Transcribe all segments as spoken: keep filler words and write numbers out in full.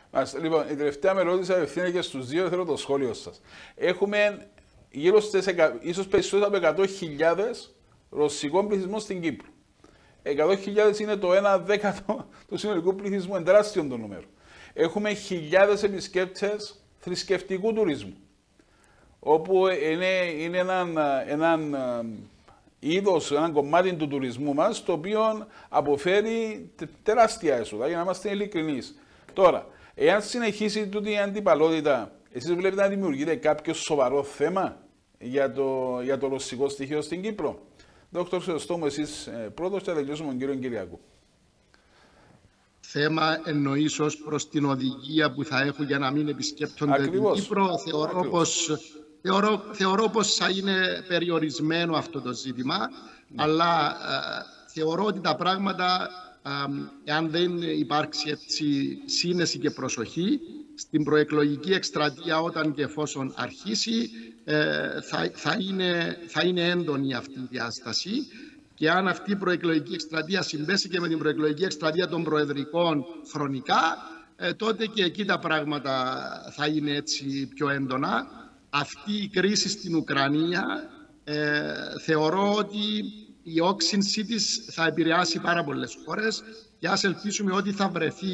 Μάλιστα. Λοιπόν, η τελευταία με ερώτηση απευθύνεται και στους δύο, θέλω το σχόλιο σας. Έχουμε γύρω στις, ίσως περισσότερο από εκατό χιλιάδες ρωσικών πληθυσμών στην Κύπρο. εκατό χιλιάδες είναι το ένα δέκατο του συνολικού πληθυσμού, είναι τεράστιο το νούμερο. Έχουμε χιλιάδες επισκέπτες θρησκευτικού τουρισμού, όπου είναι, είναι έναν, έναν είδος, έναν κομμάτι του τουρισμού μας, το οποίο αποφέρει τεράστια έσοδα, για να είμαστε ειλικρινείς. Τώρα, εάν συνεχίσει τούτη η αντιπαλότητα, εσείς βλέπετε να δημιουργείται κάποιο σοβαρό θέμα για το, για το ρωσικό στοιχείο στην Κύπρο? Δόκτωρ Χρυσοστόμου, εσείς πρώτος και θα τελειώσουμε τον κύριο Κυριακού. Θέμα εννοείς ως προς την οδηγία που θα έχουν για να μην επισκέπτονται Ακριβώς. την Κύπρο. Θεωρώ πως, θεωρώ, θεωρώ πως θα είναι περιορισμένο αυτό το ζήτημα, ναι. αλλά ε, θεωρώ ότι τα πράγματα, ε, εάν δεν υπάρξει έτσι σύνεση και προσοχή, στην προεκλογική εκστρατεία όταν και εφόσον αρχίσει, ε, θα, θα, είναι, θα είναι έντονη αυτή η διάσταση. Και αν αυτή η προεκλογική εκστρατεία συμπέσει και με την προεκλογική εκστρατεία των προεδρικών χρονικά, ε, τότε και εκεί τα πράγματα θα είναι έτσι πιο έντονα. Αυτή η κρίση στην Ουκρανία ε, θεωρώ ότι η όξυνσή της θα επηρεάσει πάρα πολλές χώρες και ας ελπίσουμε ότι θα βρεθεί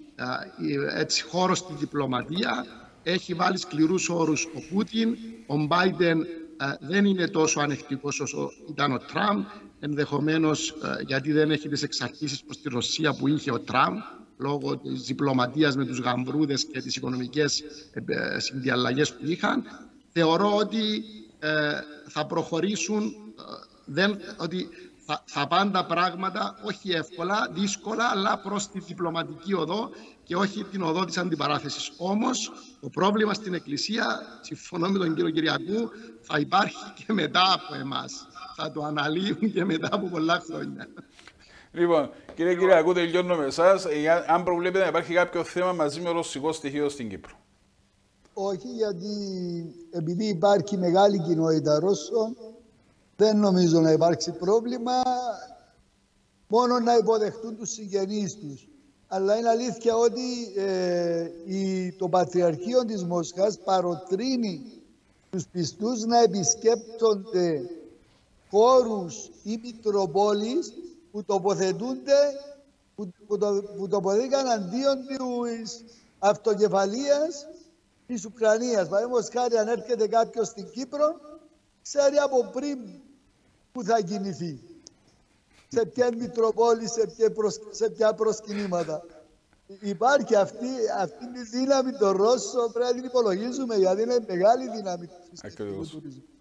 ε, έτσι χώρο στη διπλωματία. Έχει βάλει σκληρούς όρους ο Πούτιν, ο Μπάιντεν ε, δεν είναι τόσο ανεκτικός όσο ήταν ο Τραμπ. Ενδεχομένως γιατί δεν έχει τις εξαρτήσεις προς τη Ρωσία που είχε ο Τραμπ λόγω της διπλωματίας με τους γαμβρούδες και τις οικονομικές συνδιαλλαγές που είχαν. Θεωρώ ότι ε, θα προχωρήσουν, ε, δεν, ότι θα, θα πάνε τα πράγματα όχι εύκολα, δύσκολα, αλλά προς τη διπλωματική οδό και όχι την οδό της αντιπαράθεσης. Όμως το πρόβλημα στην Εκκλησία, συμφωνώ με τον κύριο Κυριακού, θα υπάρχει και μετά από εμάς. Θα το αναλύουν και μετά από πολλά χρόνια. Λοιπόν, κύριε Κυριακού, τελειώνω με εσάς. Αν προβλέπετε να υπάρχει κάποιο θέμα μαζί με ρωσικό στοιχείο στην Κύπρο? Όχι, γιατί επειδή υπάρχει μεγάλη κοινότητα Ρώσων, δεν νομίζω να υπάρξει πρόβλημα, μόνο να υποδεχτούν τους συγγενείς τους. Αλλά είναι αλήθεια ότι ε, η, το Πατριαρχείο της Μόσχας παροτρύνει τους πιστούς να επισκέπτονται χώρους ή μητροπόλεις που τοποθετούνται, που, που, το, που τοποθετήκαν αντίον της αυτοκεφαλείας της Ουκρανίας. Παραδείγματος χάρη, αν έρχεται κάποιος στην Κύπρο, ξέρει από πριν που θα κινηθεί. Σε ποια μητροπόλη, σε ποια, προσ, σε ποια προσκυνήματα. Υπάρχει αυτή, αυτή τη δύναμη των Ρώσων, πρέπει να την υπολογίζουμε, γιατί είναι μεγάλη δύναμη του τουρισμού.